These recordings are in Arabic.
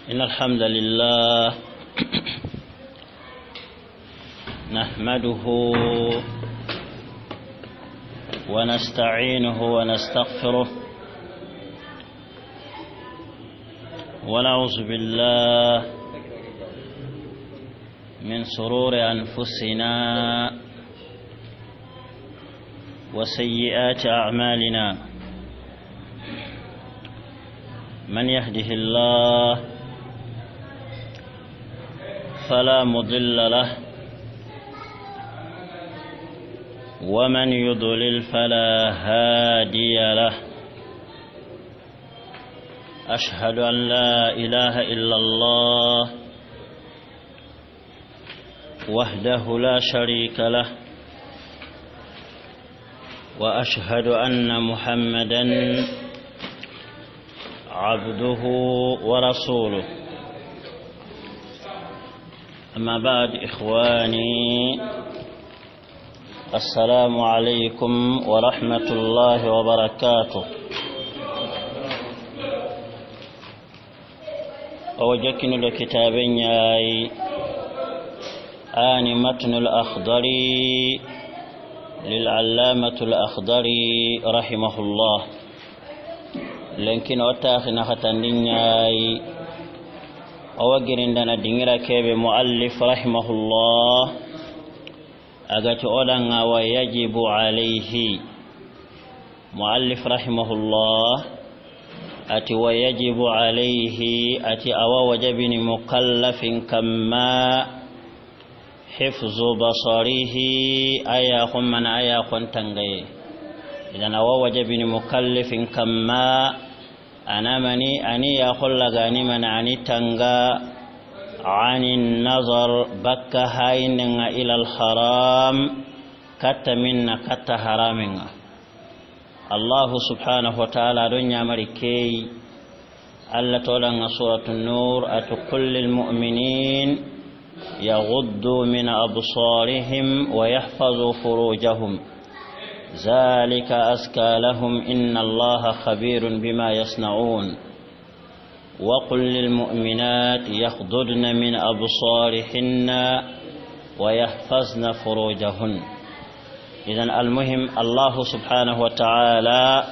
إن الحمد لله نحمده ونستعينه ونستغفره ونعوذ بالله من شرور أنفسنا وسيئات أعمالنا من يهده الله فلا مضل له ومن يضلل فلا هادي له أشهد أن لا إله إلا الله وحده لا شريك له وأشهد أن محمدا عبده ورسوله. أما بعد إخواني السلام عليكم ورحمة الله وبركاته. أوجكن لكتابين ياي متن الأخضري للعلامة الأخضري رحمه الله لكن أتاخنا ختندين ياي أوجرين دنا دينيرا كيب مؤلف رحمه الله أجت أولنا ويجب عليه مؤلف رحمه الله أتي ويجب عليه أتي أو وجبني مكلف كما حفظ بصره أيا من أيا تنغي إذن أو وجبني مكلف كما أنا مني أني يقول لغاني من أني تنغا عن النظر بك هاين إلى الحرام كت منا كت حرامنا. الله سبحانه وتعالى دنيا مريكي الله تعالى سورة النور أتقل للمؤمنين يغضوا من أبصارهم ويحفظوا فروجهم ذلك أزكى لهم إن الله خبير بما يصنعون. وقل للمؤمنات يغضضن من أبصارهن ويحفظن فروجهن. إذن المهم الله سبحانه وتعالى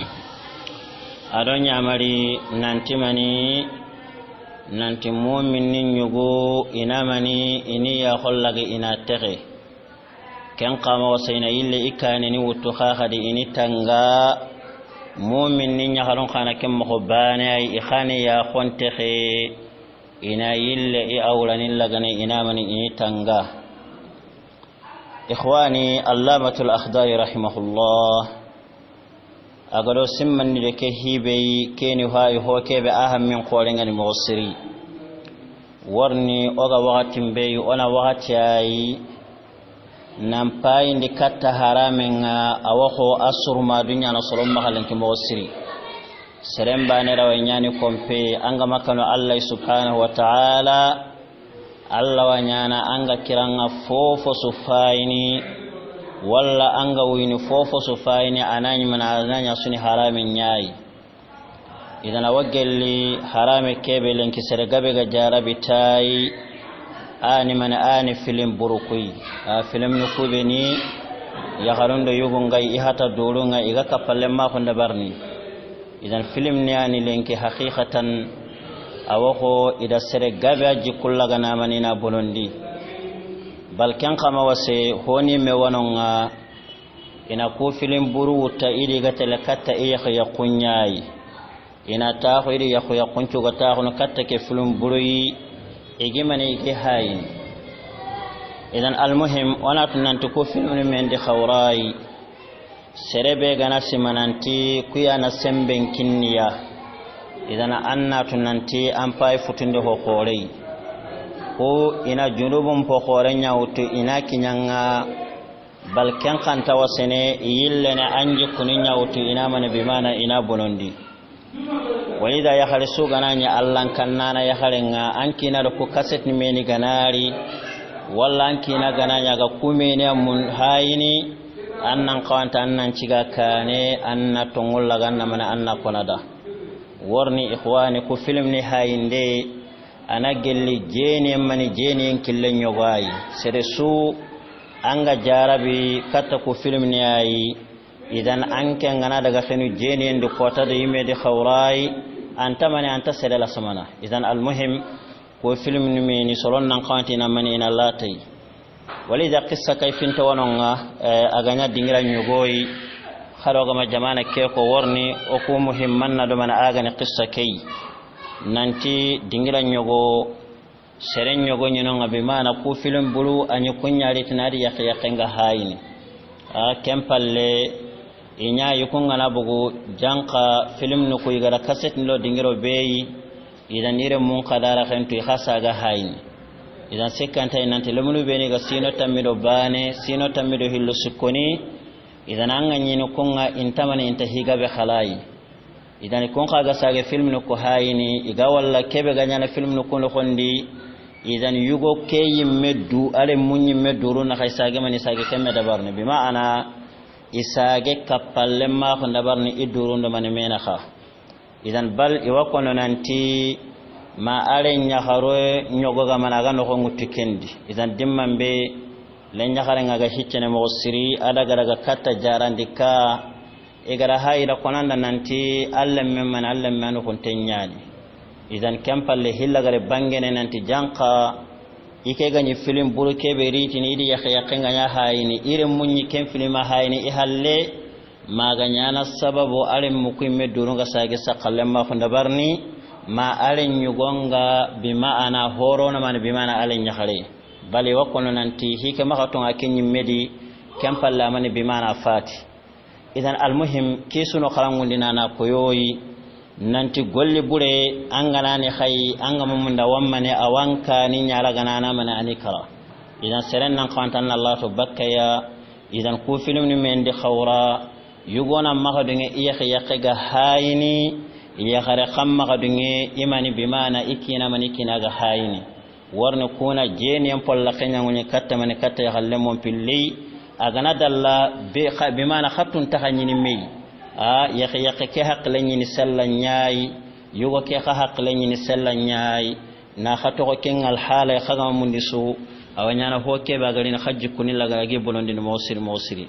أدنيا مري ننتمني nanti mu'minin yugo inamani ini ya khollage ina tege ken qama wasayna ille ikane ni wutu khadi ini tanga mu'minin ya halon khana kem mo bana ay ikhane ya khontege ina ille i awlani lagane inamani ini tanga. ikhwani allamatul akhdari rahimahullah agado simman ni ke hibe keni hayi ho kebe aham min qorengani mu'siri warni oga wakatin be ona wakati ay nampai ndi katta haramenga awako asur ma dunya na solom mahalanki mu'siri seremba ne rawa nyani kompe anga makano Allah subhanahu wa ta'ala Allah wanyana anga kiranga fofo sufaini walla anga wini fofo sufaini anani mana ananya suni haramin yayi idan awgelli harame kebe lenki sergabe ga jarabi tai ani mana ani film burukui film nukube ni ya harondo yugunga ihata dolunga iga kapalle ma ko ndabarni idan film ni ani lenki haqiqatan awako ida sergabe jikullaga na manina bolondi balkan kama wase honi me wanonga ina ko film buru wuta idi ga telakata iya ya kunyai ina ta ko idi ya kuncu ga ta ko katta ke film buru yi igimani ke hayin. idan almuhim wana tunanti ko film men di khawrai serebe gana simananti kuyana semben kinniya idan anna tunanti an fay futunde ho korei ko ina junubum po korenya wutu ina kinyanga balkan kanta wasene yillene anji kuninya wutu ina mana bimana ina bonondi walida ya khalisu gananya allan kannana ya kharenga ankina da ko kaset ni meni ganari walla ankina gananya ga kumene mun hayini annan qawanta annan ciga kane anna tongulla ganna mana anna konada warni ikhwani ku film ni hayinde ana gelli jeni mani jeni kille nyogai sere su anga jarabi katta ko film ne ayi idan anke ngana daga khenu jeni ndu kota de yime de khawrai anta mani anta sere la samana idan al muhim ko film ni meni solon nan kantina mani ina latai walida qissa kayfin tawanonga aganya dingira nyogoi kharo gama jamana ke ko worni o ko muhimman na do mana agani qissa kay nanti dingira nyogo seren nyogo nyinonga be mana ku film bulu anyi kunyari tinari yakenga hayni kempalle inya yukunga na bugu janka film no ko igara cassette lo dingiro beyi idan ire mun qadara khentu khasaga hayni idan sekanta nanti lemunu beni ga sino tamido bane sino tamido hillo sukoni idan anga nyino kunga intamani intahiga be khalai idan kun kaga sage film no ko hayni iga walla kebe ganyana film no ko khondi idan yugo keyi meddu ale munyi meddu na khay sage mani sage kemme dabarne bi maana isage kapalle ma ko dabarne iduru ndo mani mena kha idan bal iwakono nanti ma are nyaharo nyogo ga managa no ko ngutikendi idan dimmambe len nyahare ngaga hiccene mo siri ada garaga katta jarandika igara hayra konanda nanti allam memman allam manu kon tenyani idan kampalle hilla gare bangene nanti janka ike gani film buruke be riti ni di yakha yakanga nya hayni ire munyi ken film hayni i halle maganya na sababu alim mukimme durunga sage sakalle ma ko ndabarni ma alen nyugonga bima ana horona man bima ana alen nyahare bali wakono nanti hike makatonga kenyi medi kampalle man bima ana fati idan almuhim kisuno kharangundina na koyoyi nanti golli bure angana ni khay angama munda wammane awanka ni nyala ganana mana anikara idan seren nan kwantan Allah to bakkaya idan ku film ni mendi khawra yugona makadunge iya ga hayni iya khare khamma kadunge imani bimana ikina manikina ga hayni warne kuna jeni en polla kenya ngoni katta mani katta ya halle mon pilli agana dalla be mana khatun tahanyini mei yakhe ke hakle nyini sella nyaay yugo ke hakle nyini sella nyaay na khato ko kengal hala khaga mundisu awanyana hoke bagari na khajji kunilla gagi bolondi mosiri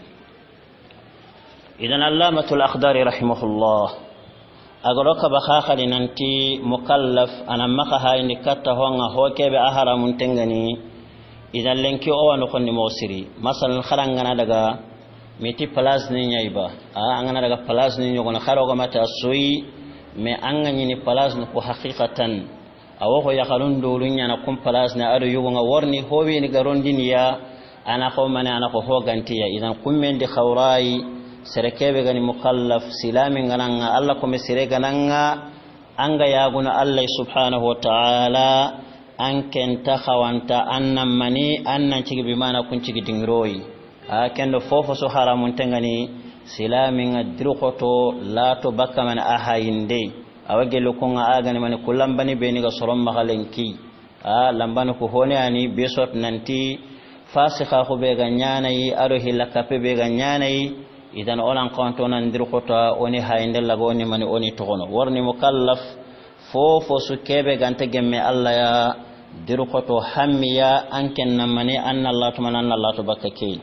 idan allamatul akhdari rahimahullah agoroka bakha nanti mukallaf ana maka hayni katta honga hoke be ahara mun tengani idan lenki o wano konni mosiri masalan kharangana daga meti place ni nyaiba angana daga place ni nyogona kharo mata soyi me angani ni place ko haqiqatan awo ya khalun dolunya na kum place na ado yugo nga warni howi ni garondiniya ana ko mane ana ko hogantiya idan kummen di khawrai serekebe gani mukallaf silami ngananga alla ko me sire gananga anga yaguna Allah subhanahu wa ta'ala anken ta khawanta annam mani annan cigi bi mana kun cigi dingroi kendo fofo so haramun tengani silami ngadru khoto lato bakka man ahayinde awagelo ko nga agani man kulambani be ni ga sorom magalenki lambano ko hone ani besot nanti fasikha ko be ga nyanai ado hilakape be ga nyanai idan onan konto nan dir khota oni hayinde lagoni man oni togono warni mukallaf fofo su kebe gante gemme Allah ya dir khoto hammiya anken namani anna Allah tumana anna Allah tubakake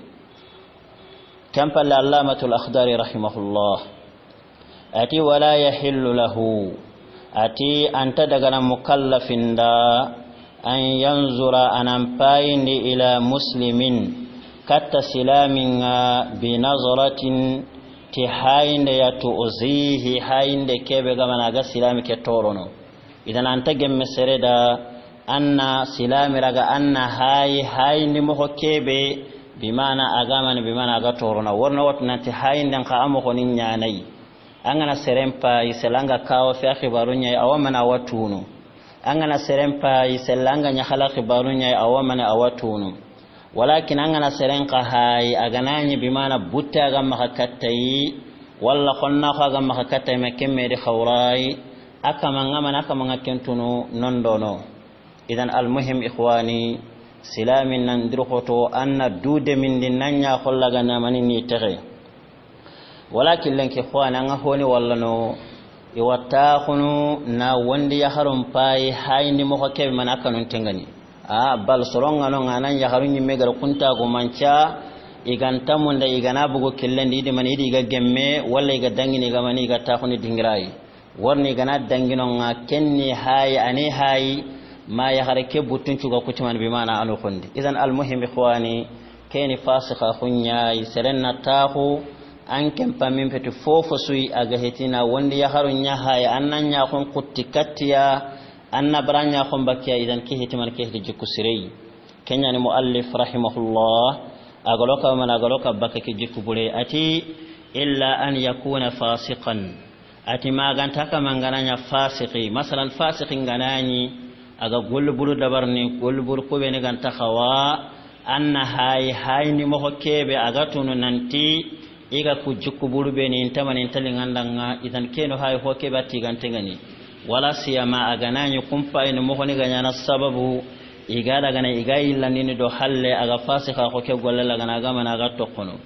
kampa allamatul akhdari rahimahullah ati wala yahillu lahu ati anta daga mukallafin da an yanzura anan payindi ila muslimin katta silamin bi nazaratin ti hayinde ya tu'zihi hayinde kebe gamana ga silami ke torono idan anta gemme sereda anna silami raga anna hayinde mo kebe bimana agamani bimana aga torono warna watna ti hayinde ka amo ko nin nyanai angana serempa iselanga kawo fi khibarunya awamana watunu angana serempa iselanga nya khala khibarunya awamana awatunu walakin angana serenqa hay aganani bimana butta gamma hakattai walla khonna gamma hakattai mekemme di khawrai akamanga man akamanga kentunu nondono idan almuhim ikhwani silamin nan dirqoto anna dude min dinanya khollaga na manini tere walakin lanki ikhwana nga honi walla no iwattakhunu na wandi yaharum pai hayni mo kebe man akanun tengani bal soronga no nganan yaharun nyimme gar kunta go mancha iganta munda igana bugo killendi de man idi ga gemme walla iga dangini ga mani ga takhuni dingirai warni gana dangino nga kenni hay ani hay ma yaharake butun cuga kutuman bi mana anu khondi idan al muhim ikhwani keni fasikha khunya serenna tahu ankem pamim petu fofo sui aga hetina wandi yaharunya hay annanya khon kuttikatiya anna branya khon bakiya idan ki hetiman ki hedi jikusirei kenya ni muallif rahimahullah agaloka man agaloka bakaki jikubure ati illa an yakuna fasiqan ati maganta ka mangananya fasiki masalan fasiki nganani aga golburu dabarni golburu ko be ne ganta khawa anna hay ni mo kebe aga tunu nanti iga ku jukuburu be ni tamani talingandanga idan keno hay ho kebe tigante ngani wala siyama aga nanyi kumpa ni mo ni ganyana sababu iga daga na iga illandini do halle aga fasika ko ke golla gana ga mana ga tokkono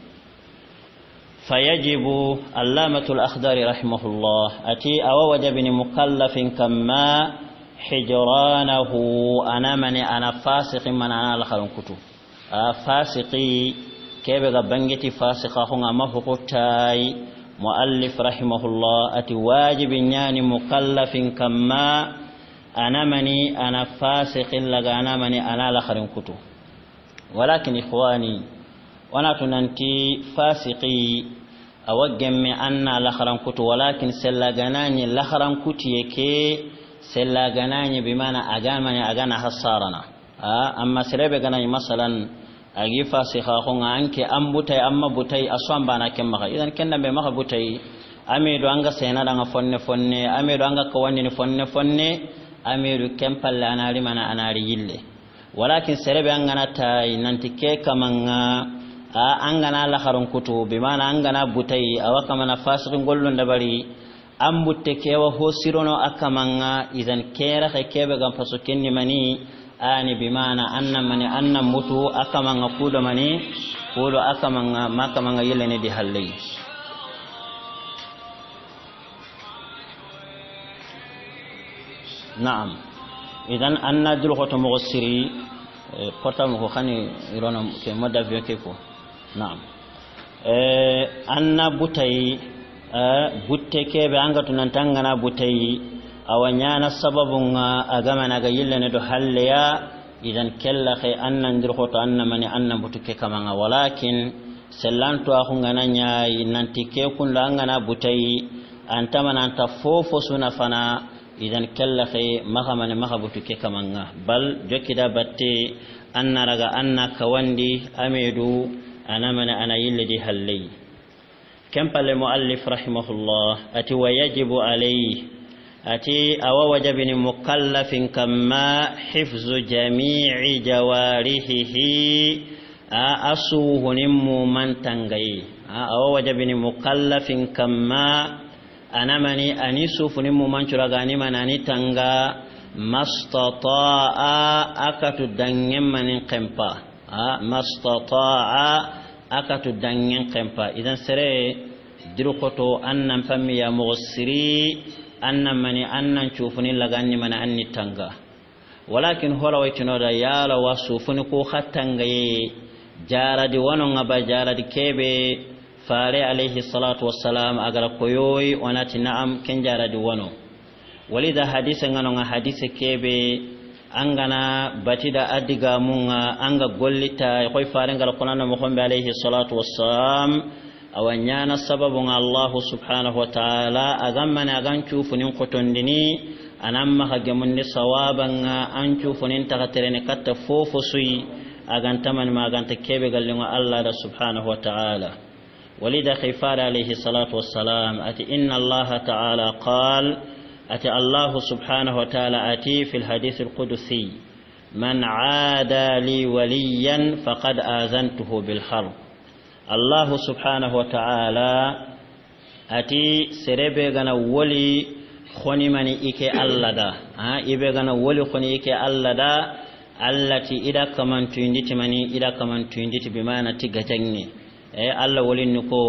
فيجب علامة الأخضر رحمه الله أتي أو وجبني مكلف كما حجرانه أنا من أنا فاسق من أنا لخلون كتو فاسقي كيف بنجتي فاسقة هنا مفقوتاي مؤلف رحمه الله أتي واجب يعني مكلف كما أنا مني أنا فاسق لغا أنا مني أنا لخلون كتو ولكن إخواني وانا تننتي فاسقي أوجم أن لخرم كتو ولكن سلاغناني لخرم كتيكي سلاغناني بمعنى أجامني أجانا حصارنا أما سلبغناني مثلا أجي فاسقا خونga anke ambutai amma butai aswan bana kemma idan kenna be maka butai amedo anga sena danga fonne fonne amedo anga kawani ni fonne fonne amedo kempalle anari mana anari yille walakin serebe angana tay nanti ke kamanga angana la kharun kutu bimana angana butai awaka mana fasiqin gollon dabari ambutte kewa hosirono akamanga idan kera kebe gam faso kenni mani ani bimana anna mani anna mutu akamanga kudo mani kudo akamanga makamanga yelene di halle نعم إذن أن دلوقتي مغسري portable ko khani irono ke moda vio keko نعم أن بوتي butte kebe anga tunantangana butai awanyana sababunga agamana ga yillene do halleya idan kella khay annan dir khoto anna mani annan butuke kamanga walakin sellanto akhungana nyaay nanti ke kun langana butai antamana anta fofo suna fana idan kella khay mahamane mahabutuke kamanga bal jokida batte anna raga anna kawandi amedu anamana ana yilledi halley كم قال المؤلف رحمه الله أتي ويجب عليه أتي أو وجبني مكلف كما حفظ جميع جوارحه أصوه نمو من تنغي أو وجبني مكلف كما أنا مني أنيسوف نمو من شرغاني من أني تنغا ما استطاع أكت دنيم من قمبا ما استطاع akatu dangen kempa idan sere dirukoto annan fammi ya mughsiri annan mani annan chufuni lagani mana anni tanga walakin hola waytino da yala wasufuni ko khattanga ye jaradi wono ngaba jaradi kebe fare alayhi salatu wassalam agara koyoy onati na'am ken jaradi wono walida hadise ngano nga hadise kebe angana batida adiga munga anga gollita koy farengal qur'an mo khombe alayhi salatu wassalam awanyana sababu Allah subhanahu wa ta'ala agamana aganchu funin qotondini anamma hagemunni sawaban anchu funin tagaterene katta fofo sui agantaman maganta kebe gallingo Allah da subhanahu wa ta'ala walida khifara alayhi salatu wassalam ati inna Allah ta'ala qala أتى الله سبحانه وتعالى أتي في الحديث القدسي من عادى لي وليا فقد آذنته بالحرب الله سبحانه وتعالى أتي سربغنا ولي خوني مني إيكي الله دا إبغنا ولي خوني إيكي الله دا التي إذا كمان تندت مني إذا كمان تندت بمعنى تجتني الله ولي نكو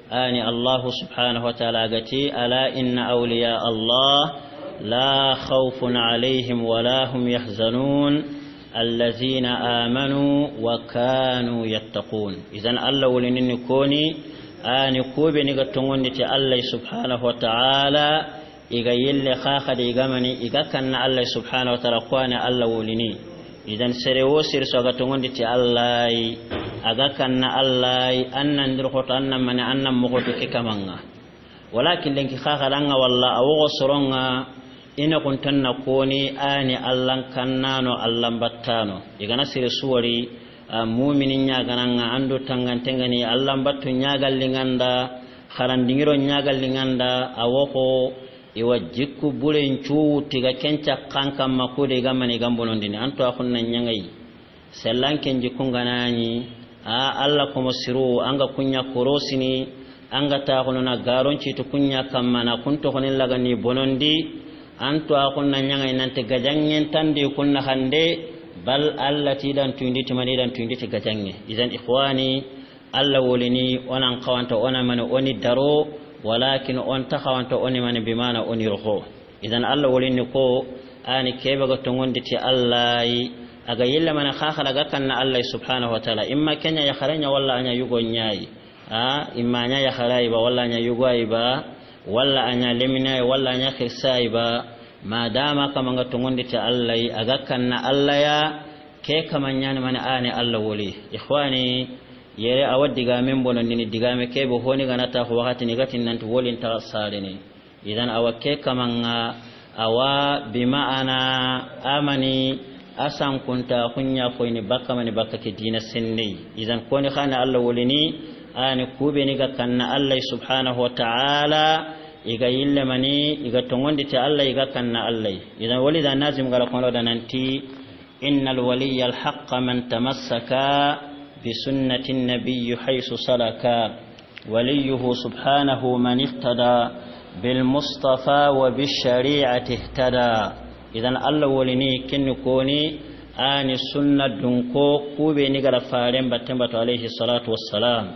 آني الله سبحانه وتعالى قتي ألا إن أولياء الله لا خوف عليهم ولا هم يحزنون الذين آمنوا وكانوا يتقون. إذن الله ولنن كوني آني كوبي نغتنون نتي الله سبحانه وتعالى إذا يلي خاخد إغامني إذا كان الله سبحانه وتعالى قوانا الله ولني. إذن سريو سيرسو غتنون نتي الله إذا كان الله أن ندرخط أن من أن مغتو حكمنا ولكن لنك خاخد أنه والله أوغسرنا ina kuntanna koni ani allan kannano allan battano igana sire suwari mu'minin nya gananga ando tangantengani allan battu nya gallinganda kharandingiro nya gallinganda awoko iwa jikku bulen cuuti ga kenca kankam makude gamani gambonondini anto akunna nyangai sellanken jikunganani alla komo siru anga kunya korosini anga ta kununa garonci to kunya kammana kunto konilla gani bonondi anto akunna nyanga inante gajangen tande kunna hande bal allati dan tuindi timani dan tuindi ti gajange. Izan ikhwani alla wolini onan qawanta ona man oni daro walakin on takhawanta oni man bimana oni roho. Izan alla wolini ko ani kebe go tongondi ti allahi aga yilla man khakhala gakanna allah subhanahu wa ta'ala imma kenya ya kharanya walla anya yugo nyai imma nya ya kharai ba walla anya yugo aiba walla anya lemina walla anya khirsaiba madama kama ngatongonde ta Allah aga kanna Allah ya ke kamanyani mana ane Allah woli. Ikhwani yere awaddiga men bonon ni digame ke bo honi ganata ko wakati ni gatin nan to wolin ta salini idan awake kamanga awa bima'ana amani asan kunta kunya ko ni bakka mani bakka ke dina sinni idan koni khana Allah wolini ani kube ni ga kanna Allah subhanahu wa ta'ala iga yille mani iga tongondi ta Allah iga kanna Allah idan walida nazim gara kono dananti innal waliyal haqq man tamassaka bi sunnati an-nabiy haythu salaka waliyuhu subhanahu man ihtada bil mustafa wa bi shari'ati ihtada. Idan Allah walini kinni koni ani sunna dunko kube ni gara faren batemba to alayhi salatu wassalam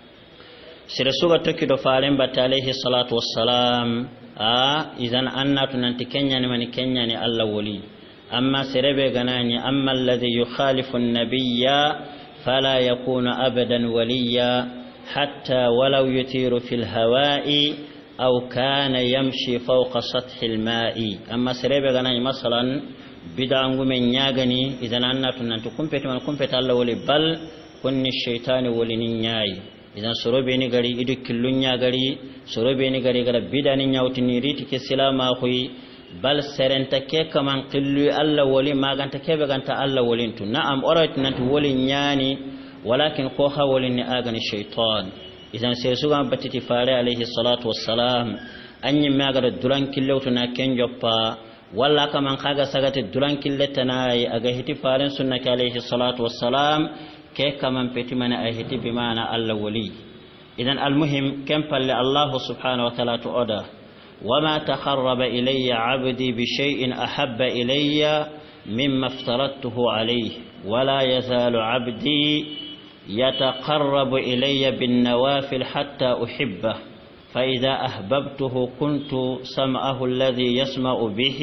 sire suga tokki do faren batte alayhi salatu wassalam idan annatu nanti kenya ni mani kenya ni Allah wali amma sirebe ganani amma alladhi yukhalifu an-nabiyya fala yakunu abadan waliya hatta walau yutiru fil hawa'i aw kana yamshi fawqa sathi al-ma'i. Amma sirebe ganani masalan bidangu men nyagani idan annatu nanti kumpeti man kumpeta Allah wali bal kunni shaytani wali nin nyai idan sorobe ni gari idu killunya gari sorobe ni gari gara bidani nyawtini riti ke silama khuy bal serenta ke kaman qillu Allah wali maganta kebe ganta Allah walintu na'am orat nanti wali nyani walakin ko hawalin ni agani shaytan. Idan sai suga batiti fare alayhi salatu wassalam anyi magara duran killawtu na kenjoppa walla kaman kaga sagate duran killetana aga hiti faren sunna alayhi salatu wassalam ke kaman peti mana ahiti bimana Allah wali. Idan almuhim kam palle Allah subhanahu wa ta'ala to oda wama taqarraba ilayya 'abdi bi shay'in ahabba ilayya mimma aftaradtuhu alayhi wala yazalu 'abdi يتقرب إلي بالنوافل حتى أحبه فإذا أحببته كنت سمعه الذي يسمع به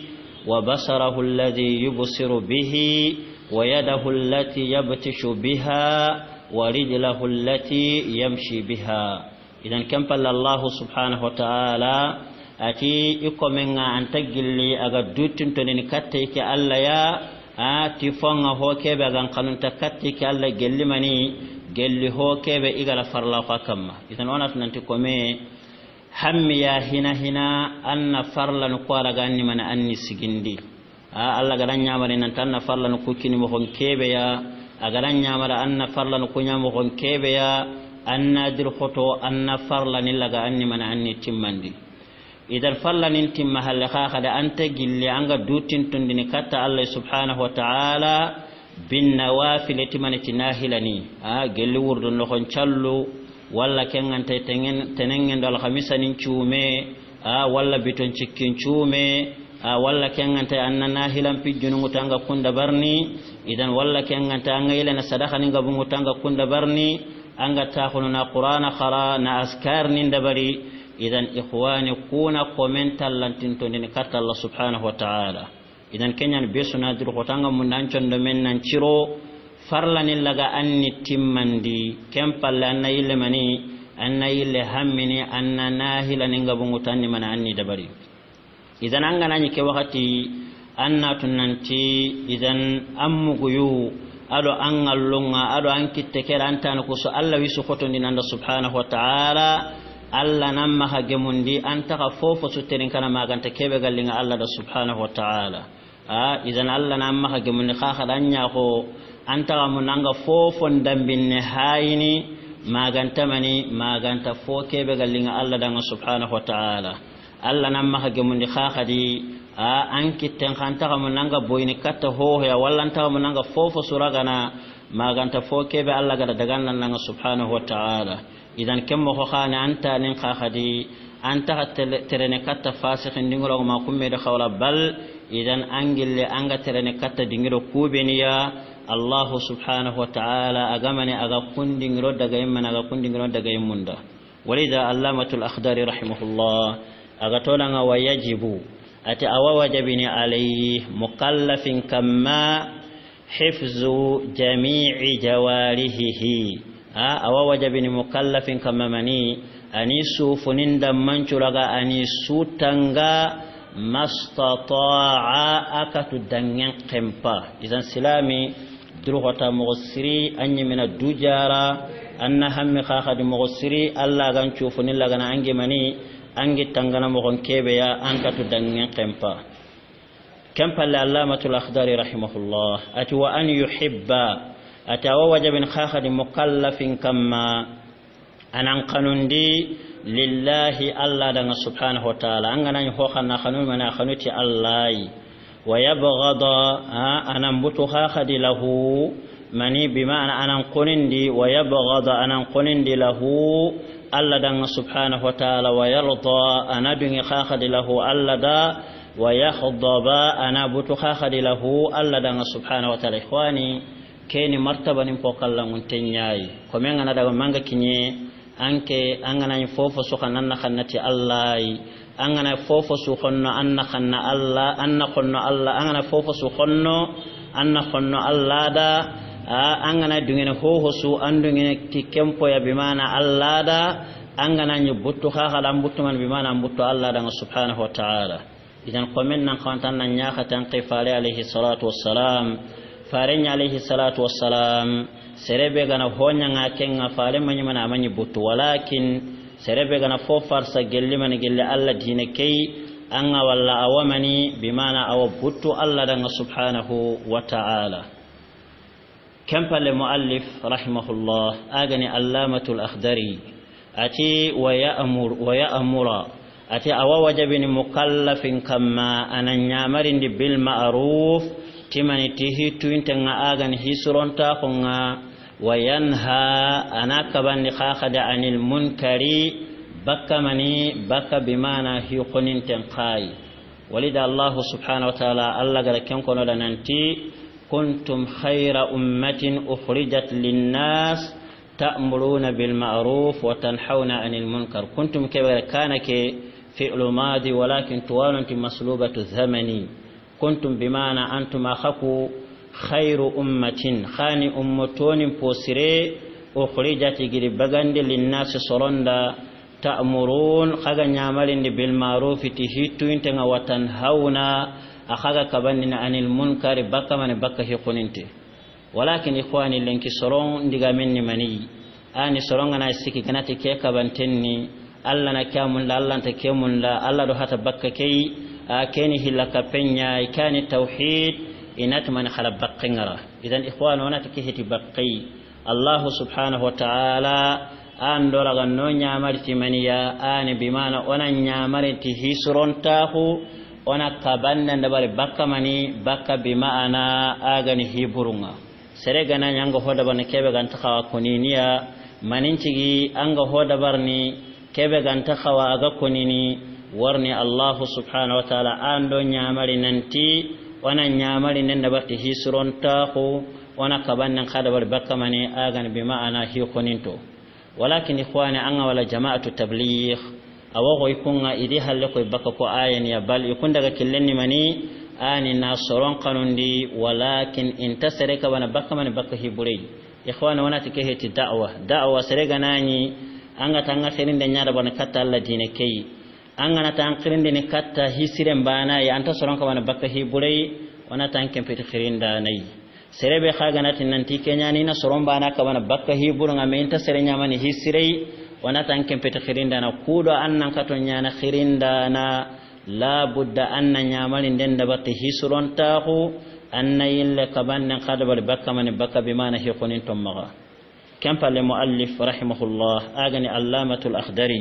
وبصره الذي يبصر به ويده التي يبتش بها ورجله التي يمشي بها. إذن كم فل الله سبحانه وتعالى أتي إكمنا أن تجلي أجدوتن تنكتك ألا يا tifonga hokebe gan kanunta katti ke alla gelli mani gelli hokebe igala farla fakamma. Idan onat nanti kome hammi ya hina anna farla no kwala ganni mana anni sigindi alla gadan nyamare nan tanna farla no kukini mo honkebe ya agadan nyamara anna farla no kunya mo honkebe ya anna dir khoto anna farla ni laga anni mana anni timmandi. Idan falla ninti mahalle khada anta gilli anga dutin tundini katta Allah subhanahu wa ta'ala bin nawafil timani tinahilani gelli wurdu no kon callu walla kengante tenengen dal khamisa nin chume walla biton cikkin chume walla kengante anna nahilan pijjunu mutanga kunda barni. Idan walla kengante anga ilana sadaqa ninga bungu tanga kunda barni anga takhununa qur'ana khara na askar nin dabari idan ikhwani kuna commental lantinto nin katta Allah subhanahu wa ta'ala idan kenyan besuna dir hotanga mun nan condo men nan ciro farlanin laga anni timmandi kempalle anna yille mani anna yille hammini anna nahila ninga bungutanni mana anni dabari idan anga nani ke wakati anna tunanti idan ammuguyu ado angallunga ado ankitte kera antana kuso alla wisu khotondi nanda subhanahu wa ta'ala alla namma hagemundi antaka fofo suterin kana maganta kebe gallinga alla da subhanahu wa ta'ala idan alla namma hagemundi khakhdanya ko antaka munanga fofo ndambinne hayini maganta mani maganta fo kebe gallinga alla da subhanahu wa ta'ala alla namma hagemundi khakhadi ankitten khantaka munanga boyni katta ho ya wallanta munanga fofo suragana maganta fo kebe alla gada daganna nanga subhanahu wa ta'ala idan kemmo ko khana anta nin khakhadi anta terene katta fasikhin dingoro ma kumme de khawla bal idan angille anga terene katta dingiro kubeniya Allah subhanahu wa ta'ala agamani aga kundingiro daga yimman aga kundingiro daga yimmunda walida allamatul akhdari rahimahullah aga tolanga wayajibu ati awa wajabini alayhi mukallafin kama hifzu jami'i jawarihihi awa wajabini mukallafin kama mani ani sufunin da mancuraga ani sutanga mastata'a akatu dangen kempa idan silami durhota mughsiri anyi mina dujara anna hammi khakhadi mughsiri alla gan sufunin lagana ange mani angi tangana mogon kebe ya ankatu dangen kempa la allamatul akhdari rahimahullah ati wa an yuhibba ati wa wajabin khakhadi mukallafin kama anan qanundi lillahi alla danga subhanahu wa ta'ala angana ho khana khanun mana khanuti allahi wa yabghada anan butu khakhadi lahu mani bima anan qunindi wa yabghada anan qunindi lahu alla danga subhanahu wa ta'ala wa yarda ana dungi khakhadi lahu alla da wa yakhdaba ana butu khakhadi lahu alla danga subhanahu wa ta'ala ikhwani keni martaba nim pokalla mun tenyai ko men ngana daga manga kinye anke angana ni fofo so kananna khannati allahi angana fofo so khonno anna khanna allah anna khonno allah angana fofo so khonno anna khonno allah da angana dungene hoho su andungene ti kempo ya bimana Allah da angana nyi buttu khala buttu man bimana buttu Allah da subhanahu wa ta'ala idan komen nan khantan nan nya khatan qifale alayhi salatu wassalam farenya alayhi salatu wassalam serebe gana honya ngakenga fare manyi mana manyi buttu walakin serebe gana fo farsa gelli man gelli Allah dine kay anga walla awamani bimana aw buttu Allah da subhanahu wa ta'ala كم المؤلف رحمه الله أغني علامة الأخضري أتي ويأمر أتي أو وجب مكلف كما أنا نعمر بالمعروف تمني تهي توينتنا أغني هسرون تاخونا وينهى أنا كبن خاخد عن المنكر بك مني بك بمعنى هي قنين تنقاي ولد الله سبحانه وتعالى الله قال كم كنا لننتي كنتم خير أمة أخرجت للناس تأمرون بالمعروف وتنحون عن المنكر كنتم كان فعل ماضي ولكن توالنت مسلوبة الزمني كنتم بمعنى أنتم أخكوا خير أمة خاني أمتون بوسري أخرجت جربغند للناس صرندا تأمرون خغا نعمل بالمعروف تهيتو انتنا وتنهون أخذ كبننا عن المنكر بكى من بكى هيقننتي ولكن إخواني لنك سرون دعا مني مني أني سرون أنا استكي كناتي كي كبنتني الله نكامل الله نتكامل الله ده هذا بكى كي كاني هلا كبنيا كان التوحيد إنات من خلق بكينرا إذن إخوان وانا تكيه تبكي الله سبحانه وتعالى أن دورا نونيا مرتي منيا أني بمعنى وانا نيامرتي هيسرون تاهو ona kabanna ndabare bakka mani bakka bi ma'ana agani hiburunga sere gana nyanga hoda bana kebe ganta khawa koniniya manincigi anga hoda barni kebe ganta khawa aga konini warni Allah subhanahu wa ta'ala ando nyamari nanti wana nyamari nenda barti hisron tahu ona kabannan khadabar bakamani agan bima'ana hi qoninto walakin ikhwani anga wala jama'atu tabligh awago ikunga idi halle ko bakka ko ayan ya bal ikun daga killenni mani ani na soron qanundi walakin intasare ka bana bakamani bakka hi burei ikhwani wana tike heti da'wa serega nani anga tanga serinde nyaada bana katta Allah dine kay anga na tan qirinde ni katta hisiren bana ya anta soron ka bana bakka hi burei wana tan kempeti khirinda nay serebe khaga natin nanti kenya ni na soron bana ka bana bakka hi burunga me inta serenya mani hisirei wana tan kempeti khirinda na kudo annan katon nyana khirinda na la budda anna nyamali ndenda bakka hisuron tahu anna illa kabanna qadbal bakka man bakka bimana hi qonin tomma كم المؤلف رحمه الله أغني علامة الأخضري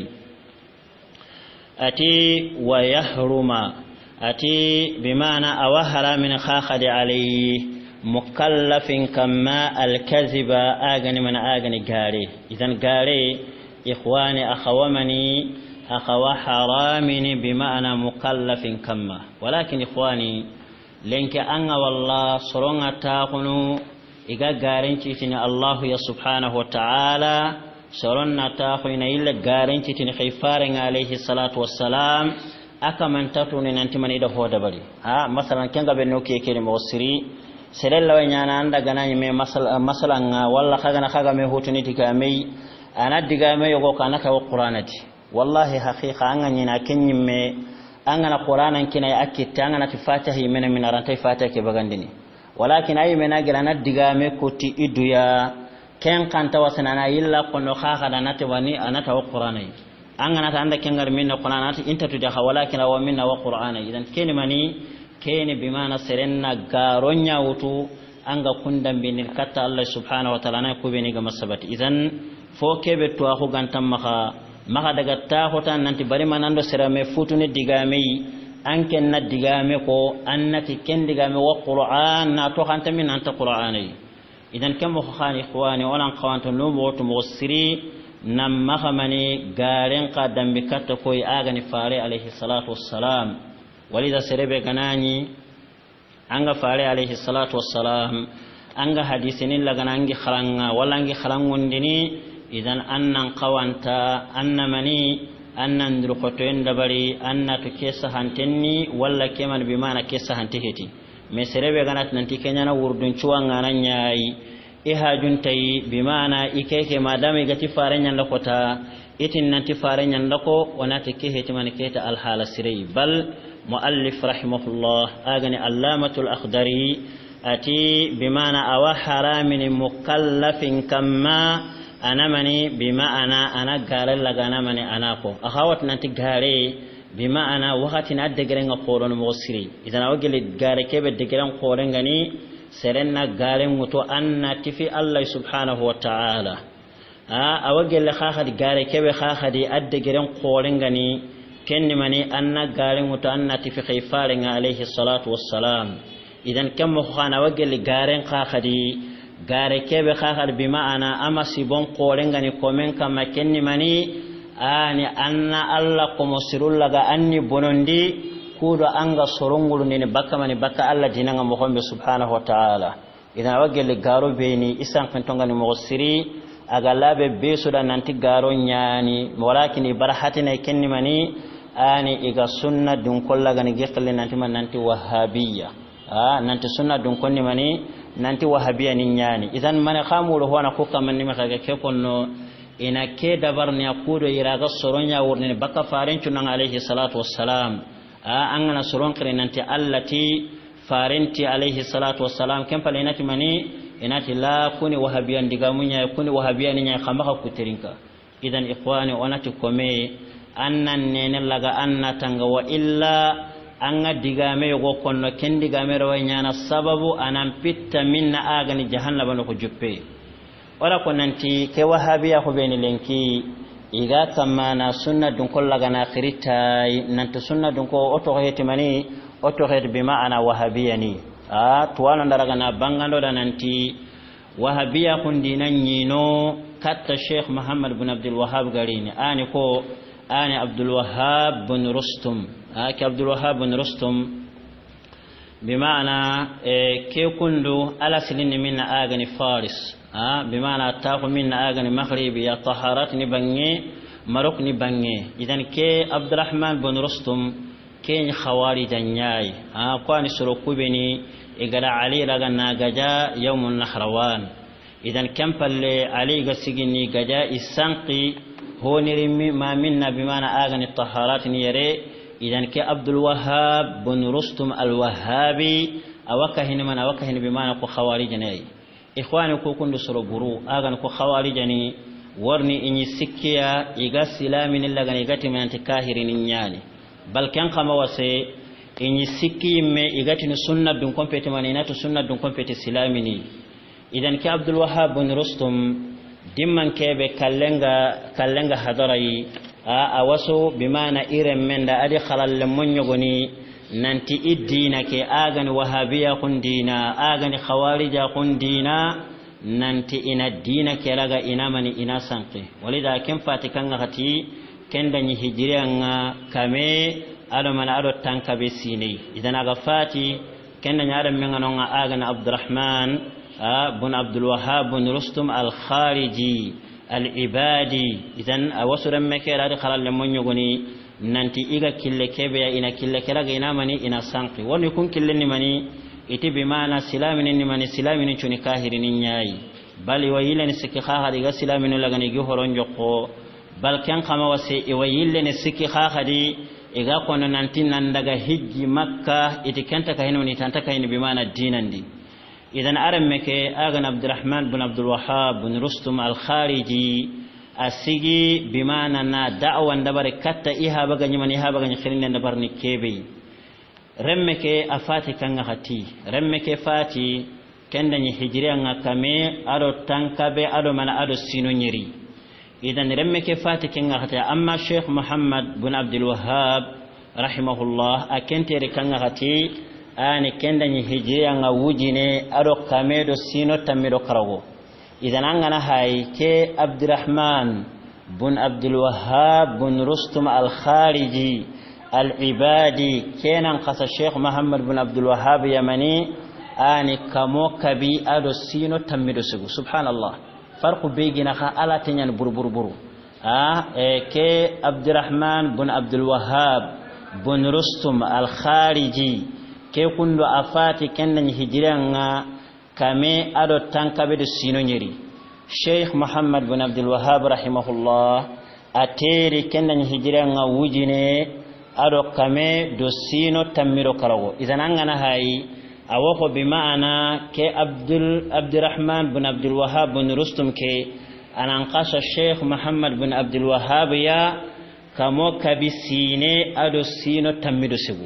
أتي ويهرم أتي بمعنى أوهر من خاخد عليه مكلف كما الكذب أغني من أغني قاري إذن قاري إخواني أخومني أخو حرامني بمعنى مكلف كما ولكن إخواني لنك أنا والله صرنا تاقنو iga garancitini Allah ya subhanahu wa ta'ala soronna ta khoina illa garancitini khayfarin alayhi salatu wassalam aka man tatuni nanti mani da hoda bari ha masalan kenga be noke kene mo siri selella wanyana anda ganani me masalan walla kaga me hotuni diga me ana diga me yogo kana ka qur'anati wallahi haqiqa angani na kenyimme angana qur'anan kina akitta angana tifatahi mena min aranta fatahi ke bagandini ولكن أي من أجل أن الدجامة كتي إدويا كان توصلنا إلا كنا خاخنا نتواني أنا تو قرآني أنا عندك كنغر منا قرآن أنت تجاه ولكن هو منا وقرآن إذا كلمني كان بمعنى سرنا غارونيا وتو أنغا كندم بين الكتة الله سبحانه وتعالى كوبيني كمسبت إذا فوق بتوه هو كان تمها ما هذا هوتا ننتي بري ما نندو سرامي فوتوني دجامي anke na digame ko annati ken digame wa qur'an na to khanta min anta qur'ani idan kam khani ikhwani wala qawantu numu to mussiri nam mahamani garen qadam bikatta koy agani fare alayhi salatu wassalam walida serebe ganani anga fare alayhi salatu wassalam anga hadisinin laganangi kharanga wala ngi kharangundini idan annan qawanta annamani annan durqotoen dabari anna to kessa hantenni walla kemal bimana kessa hanteheti me serebe ganat nanti kenyana wurdun cuwanga nanyai ihajuntai bimana ikeke madame gati farenya ndakota itin nanti farenya ndako wanati keheti man keta al hala sirei bal muallif rahimahullah agani allamatul akhdari ati bimana awa haramin mukallafin kama أنا مني بما أنا قال لك أنا مني أنا كو أخوات ننتي قاري بما أنا وقت ندقرن قولون مغسري إذا أوجل قاري كيف دقرن قولن غني سرنا قاري متو أن تفي الله سبحانه وتعالى أوجل خاخد قاري كيف خاخد أدقرن قولن غني كن مني أن قاري متو أن تفي خيفارن عليه الصلاة والسلام إذا كم خان أوجل قارن خاخدي gare kebe khakar bima'ana ama sibon qorengani komen kama kenni mani ani anna alla ko mosirul laga anni bonondi kudo anga sorongulu ni bakka mani bakka alla dinanga mo hombe subhanahu wa ta'ala idan wagel garo beni isan kantonga ni mosiri aga labe besuda nanti garo nyani walakin barahatina kenni mani ani iga sunna dun kollaga ni gekle nanti man nanti wahabiyya nanti sunna dun konni mani nanti wahabiya ni nyani idan man khamulu huwa nakuka man ni makaga ke konno ina ke dabarni akudo iraga soronya wurni baka faren cunan alayhi salatu wassalam angana soron kire nanti allati farenti alayhi salatu wassalam kempal inati mani inati la kuni wahabiya ndiga munya kuni wahabiya ni nya khamaka kuterinka idan ikhwani onati kome annan nene laga anna tanga wa illa anga digame yogo konno ken digame rawa nyana sababu anan pitta minna agani jahannaba no ko juppe wala ko nanti ke wahabiya ko beni lenki iga kamana sunna dun kollaga na khiritai nanti sunna dun ko oto heti mani oto heti bima ana wahabiya ni tuwano ndaraga na bangando da nanti wahabiya kundi nanyino katta Sheikh Muhammad ibn Abdul Wahhab garini ani ko ani Abdul Wahhab bin Rustum عبد الوهاب بن رستم بمعنى كي كندو على سلين من آغني فارس بمعنى تاخو من آغني مغربي طهارات نبني مروك نبني إذن كي عبد الرحمن بن رستم كي خوارج نياي قواني سروكو بني إقرا علي لغنا غجا يوم النحروان إذن كمبل علي غسيجني غجا السنقي هو نرمي ما منا بمعنى آغني الطهارات نيري إذن كي عبد الوهاب بن رستم الوهابي أوكهن من أوكهن بمعنى كو خوارجني إخواني كو كندو سربرو آغن كو خوارجني ورني إني سكيا إيغا سلامي نلغن إيغاتي من أنتكاهرين نياني بل كان خما وسي إني سكي مي إيغاتي سنة دون كومبيتي مانيناتو سنة دون كومبيتي سلامي ني إذن كي عبد الوهاب بن رستم دمان كيبه كالنغا حضري أوسو بمعنى إيرم من دا أدي خلال لمن يغني ننتي إدينا كي آغن وهابية قندينا آغن خوارجة قندينا ننتي إنا الدينا كي لغا إنا مني إنا سنقي ولذا كم فاتكا غتي كن دني هجريا كمي أدو من أدو تنكا بسيني إذن أغفاتي كن دني أدو من آغن عبد الرحمن بن عبد الوهاب بن رستم الخارجي العبادي إذن أوسر مكير هذا خلال لمن يغني ننتي إيغا كل كبيا إنا كل كلا إنا مني إنا سانقي ونكون كل نماني إتي بمعنى سلامين نماني سلامين چوني كاهرين نياي بل ويلن سكي خاهد إيغا سلامين لغني جوهرون جوكو بل كان خما وسي ويلن سكي خاهد إيغا قونا ننتي نندغا هجي مكة إتي كنتا كهين وني تنتا كهين بمعنى الدين دي إذن أرمك آغن عبد الرحمن بن عبد الوهاب بن رستم الخارجي أسيجي بمعنى دعوة دبر كتا إيها بغني من إيها بغني خلينا دبر نكيبي رمك أفاتي كنغتي رمك فاتي كندني هجريا كمي أدو تنكبي أدو من أدو سينونيري إذن رمك فاتي كنغتي أما الشيخ محمد بن عبد الوهاب رحمه الله أكنتي كنغتي ani kendani hijriya nga wujine ado kamedo sino tamido karago idan angana hay ke Abdurrahman bun Abdul Wahhab bun Rustum al Khariji al Ibadi kenan qasa Sheikh Muhammad bun Abdul Wahhab Yamani ani kamo kabi ado sino tamido sugu subhanallah farqu begina kha ala tanyan burburu ke Abdurrahman bun Abdul Wahhab bun Rustum al Khariji ke kundo afati kendan hijranga kame ado tankabe do sino nyeri Sheikh Muhammad bin Abdul Wahhab rahimahullah ateri kendan hijranga wujine ado kame do sino tamiro karago idananga na hayi awoko bimaana ke Abdurrahman bin Abdul Wahhab bin Rustum ke anan qasha Sheikh Muhammad bin Abdul Wahhab ya kamo kabisine ado sino tamido segu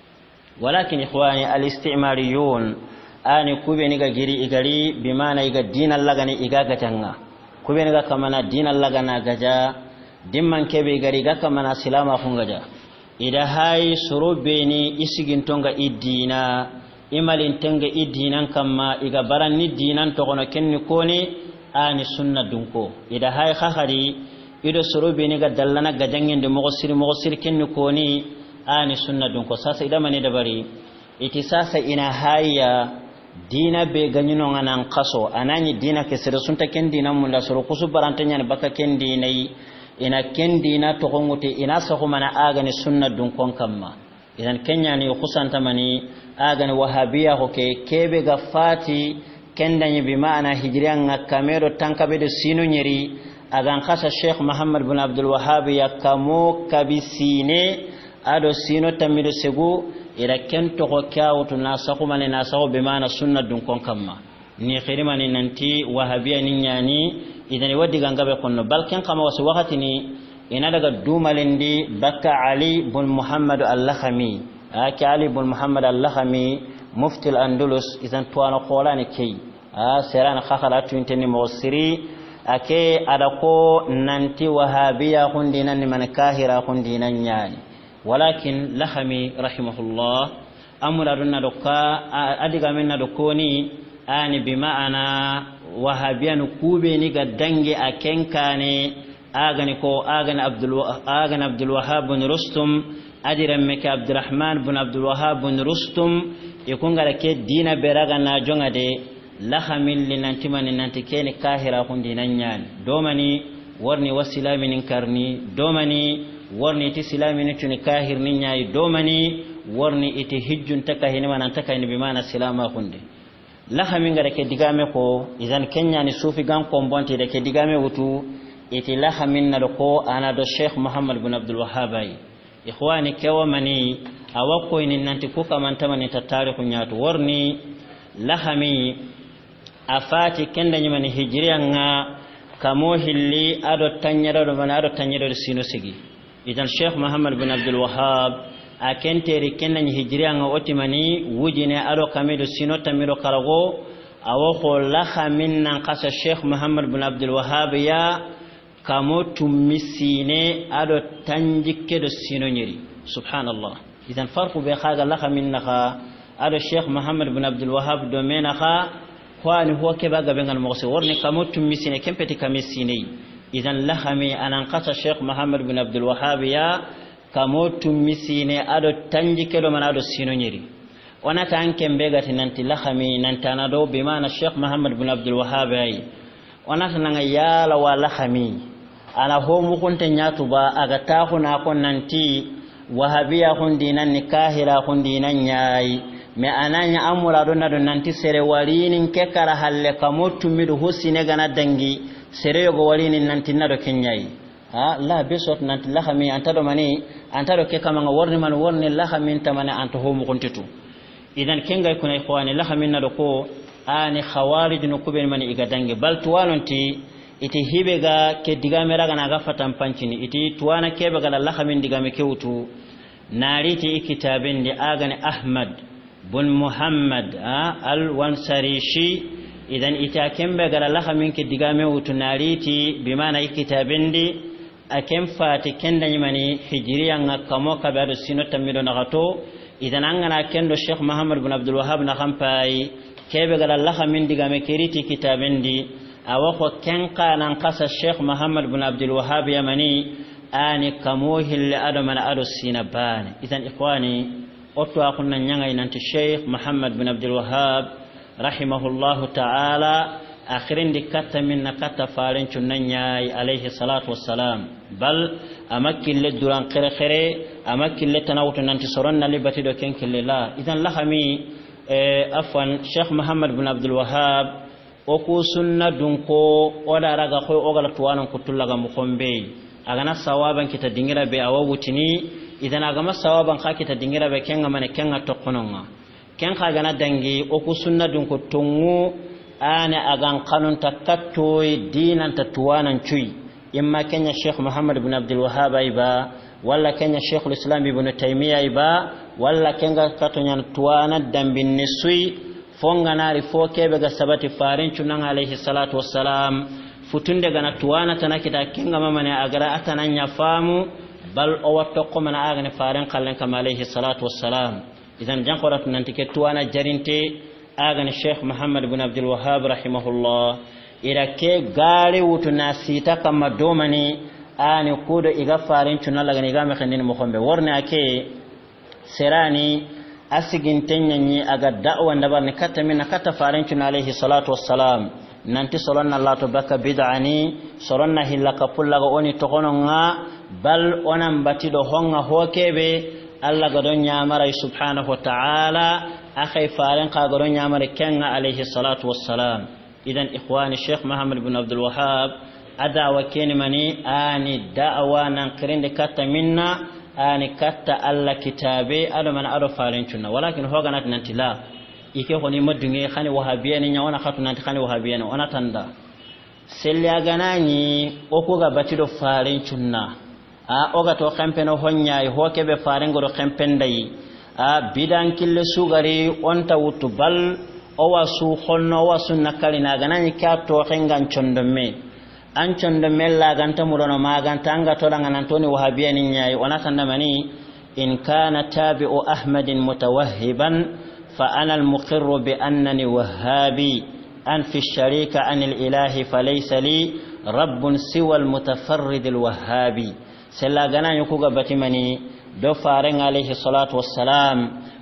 ولكن إخواني الاستعماريون آني كوبينيغا جيري إغاري بمعنى إغا دين اللغاني إغا غتنغا كوبينيغا كمانا دين اللغانا غجا دمان كبي إغاري غا كمانا سلاما خنغجا إذا هاي سرو بيني إسيغين تونغا إدينا إمالين تنغا إدينا كما إغا براني دينا تغنو كني كوني آني سنة دونكو إذا هاي خاخري إذا سرو بينيغا دلنا غجنين دي مغسر كني كوني ani sunna dun ko sasa idamani dabari iti sasa ina haya dina be ganyino nganan qaso anani dina ke sere sunta kendi nan mun da soro kusu barantanya baka kendi nei ina kendi na to gongote ina sa ko mana agani sunna dun kon kamma idan kenya ni khusanta mani agani wahabiya ko ke kebe gafati kendani bi maana hijriyan kamero tankabe de sino nyeri agan khasa Sheikh Muhammad bin Abdul Wahhab ya kamo kabisine ado sino tamido segu ira kento ko kyawtu nasahu mane nasahu be mana sunna dun kon kamma ni khirimani nanti wahabiya ni nyani idan wadi gangabe konno balken kama wasu wakati ni ina daga dumalendi bakka Ali bin Muhammad al-Lakhami Ali bin Muhammad al-Lakhami mufti al-Andalus idan tuwana qolani kay serana khakhala tuinteni mawsiri ake adako nanti wahabiya hundina ni man kahira hundina nyani ولكن لخمي رحمه الله أمر أدنا دكا أديك منا دكوني أني بمعنى وهابيان كوبيني قدنجي أكن كاني أغني عبد الوهاب بن رستم أدرمك عبد الرحمن بن عبد الوهاب بن رستم ikunga ke dina beraga na jonga de lahamin linantimani nanti keni kahira kundi nanyan domani warni wasilamin karni domani warni ti silamin tuni kahir ni nyai domani warni iti hijjun takahini manan takahini bimana silama kundi lahamin ga ke digame ko idan kenya ni sufi gan kombonti da ke digame wutu iti lahamin na ko ana do Sheikh Muhammad bin Abdul Wahhab ikhwani kewamani awako ini nanti kuka mantamani tatariku nyatu warni lahami afati kenda nyimani hijriya nga kamo hilli ado tanyado sino sigi idan Sheikh Muhammad bin Abdul Wahhab akenteri kenda nyi hijriya nga otimani wujine ado kamido sino tamiro karago awako lahamin nan kasa Sheikh Muhammad bin Abdul Wahhab ya kamo tumisine ado tanjikedo sino nyiri subhanallah idan farqu be khaga lahamin naka ado Sheikh Muhammad bin Abdul Wahhab domena kha kwani huwa keba gabengal mogsi warni kamutum misine kempeti kamisine idan lahami anan qata Sheikh Muhammad bin Abdul Wahhab ya kamutum misine ado tanjike do manado sino nyiri wana tan kembe gati nanti lahami nantana do be mana Sheikh Muhammad bin Abdul Wahhab ay wana tananga yala wa lahami ana ho mu kunta nyatu ba aga ta kuna kon nanti wahabiya hundinan nikahira hundinan nyai me ananya amura donna don nanti sere walinin ke kara halle kamotu midu husine gana dangi sere yogo walinin nanti nado kenyai ha la besot nanti lahami antado mani antado ke kama warni man warni lahami tamane anto ho mukuntitu idan kenga kuna ikhwani lahami nado ko ani khawarij no kuben mani iga dangi bal tuwanonti iti hibega ke digame raga na gafatan pancini iti tuwana kebe gala lahami digame kewutu nariti kitabin di agani Ahmad bun Muhammad al-Wansarishi idan ita kembe gala lahamin ke digame wutu nariti bimana kitabin di akem fati kenda nyimani hijriya nga kamo kabado sinota mido nagato idan angana kendo Sheikh Muhammad bin Abdul Wahhab na khampai kebe gala lahamin digame keriti kitabin di awako kenka nan kasa Sheikh Muhammad bin Abdul Wahhab yamani ani kamuhil adamana ado sinabani idan ikhwani oto akunna nyanga inanti Sheikh Muhammad bin Abdul Wahhab rahimahullahu ta'ala akhirin dikatta minna katta faren chunnanya alayhi salatu wassalam bal amakille duran khere amakille tanawutu nanti soronna libati do kenkille la idan lahami afwan Sheikh Muhammad bin Abdul Wahhab oku sunna dunko oda raga koy ogala tuwanan kutullaga mukombe agana sawaban kita dingira be awawutini idan agama sawaban ka kita dingira be kenga mane kenga tokononga ken ka gana dangi oku sunna dun ko tongu ana agan kanun takatto dinan tatuwanan cui imma kenya Sheikh Muhammad ibn Abdul Wahhab iba walla kenya Sheikh al-Islam ibn Taymiyyah iba walla kenga katonya tuwana dambin nisui fonga nari fokebe ga sabati farin cunan alayhi salatu wassalam futunde gana tuwana tanakita kenga mamane agara atananya famu bal awatto ko mana agane faran kallan kama alayhi salatu wassalam idan janqorat nantike tuwana jarinte agane Sheikh Muhammad ibn Abdul Wahhab rahimahullah irake gare wutuna sita kama domani ani kudo iga faran cunala gani ga mekhanin mo khombe worne ake serani asigin tanyanyi aga da'wa ndabarni katta min katta faran cunala alayhi salatu wassalam nanti solonna Allah to baka bid'ani solonna hillaka pullaga oni tokononga bal onan batido honga hokebe Allah gadon nyamara subhanahu wa ta'ala akhay faran ka gadon nyamara kenga alayhi salatu wassalam idan ikhwani Sheikh Muhammad ibn Abdul Wahhab adawa kenimani ani da'wa nan kirinde katta minna ani katta Allah kitabe adaman ado faran cunna walakin hoganat nantila ike honi madunge khani wahabiya ni nyawana khatuna khani wahabiya no ona tanda selya ganani okuga batido faren cunna oga to kampeno honyaay hokebe faren goro kampendai bidan kille sugari onta wutu bal o wasu khonno wasu nakalina ganani ka to khengan chondomme an chondomme la ganta murono maganta anga to danga nantoni wahabiya ni nyaay ona tanda mani in kana tabi'u ahmadin mutawahhiban فأنا المقر بأنني وهابي أنفي الشريك عن الإله فليس لي رب سوى المتفرد الوهابي سلا غنا يكوغا باتمني دو فارن عليه الصلاة والسلام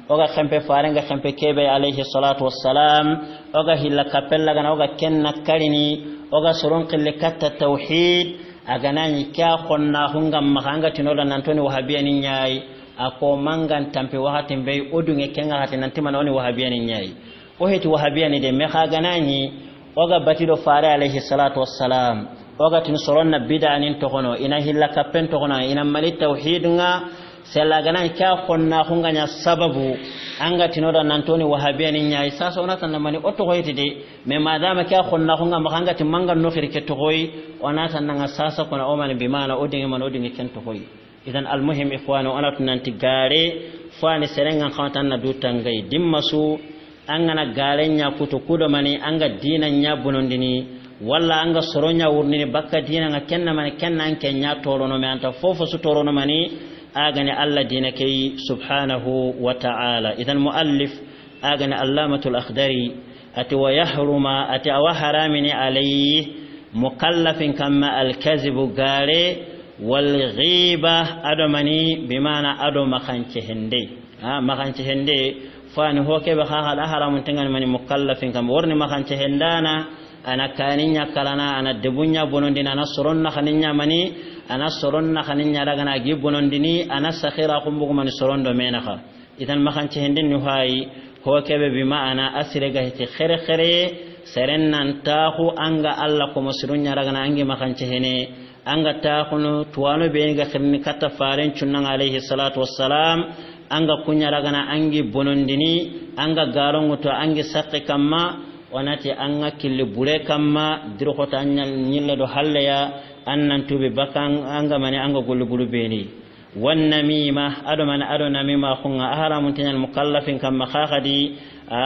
oga khempe farenga khempe kebe alayhi salatu wassalam oga hilla kapella gana oga kenna kalini oga soron qille katta tauhid aganani kya khonna hunga mahanga tinola nantoni wahabiya ni nyai ako mangan tampe wahati mbei odunge kenga hati nantima naoni wahabiya ni nyai o heti wahabiya ni de meha ganani oga batido fare alayhi salatu wassalam oga tin soronna bid'a nin tokono ina hilla kappen tokono ina mali tauhid nga sella ganani kya khonna hunga nya sababu anga tinoda nantoni wahabiya ni nyai sasa onata namani otto hoyti de me madama kya khonna hunga mahanga timanga no khirke to hoy onata nanga sasa kona o man bimana odinge man odinge ken to hoy idan almuhim ikhwanu onata nanti gare fani serenga khawtan na dutangai dimmasu angana gare nya kuto kudo mani anga dina nya bunondini walla anga soronya wurnini bakka dina nga kenna mani kenna anke nya torono me anta fofo su torono mani agani alla dinaki subhanahu wa ta'ala idan muallif agani allamatul akhdari ati wa yahruma ati awa haramini alayhi mukallafin kama alkazibu gare wal ghiba adomani bimana ado makanche hende makanche hende fani hoke ba ha haramun tingan mani mukallafin kama warni makanche hendana ana kaninya kalana ana debunya bonondina ana soronna khaninya mani ana soronna khaninya daga na gibonondini ana sakhira kumbugo mani sorondo menaka idan makanche hendin ni hay hokebe bima ana asire ga hiti khere khere serennan tahu anga alla ko musrunya daga na angi makanche hene anga tahuno tuwano be ga khirni kata faren cunnan alayhi salatu wassalam anga kunya daga na angi bonondini anga garongo to angi sakki kamma onati anga killi bure kamma diro ko tanyal nyille do halleya annan tubi bakan anga mani anga gollu bulu beni wan namima ado man ado namima khunga haramun tanal mukallafin kamma khakhadi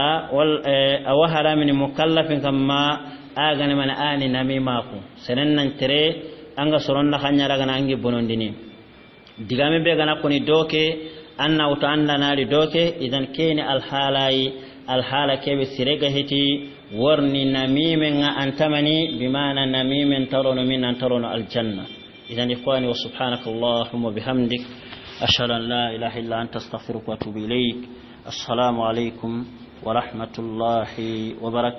wal aw haramin mukallafin kamma aga ne man ani namima ku senen nan tere anga soronna khanya daga nangi bonondini digame be gana koni doke anna uta anna nari doke idan kene al halai al hala kebe sirega hiti warni namimen antamani bimana namimen tarono min antarono aljanna idan ikhwani wa subhanakallahumma bihamdik ashhadu an la ilaha illa anta astaghfiruka wa atubu ilaik assalamu alaikum wa rahmatullahi wa barakatuh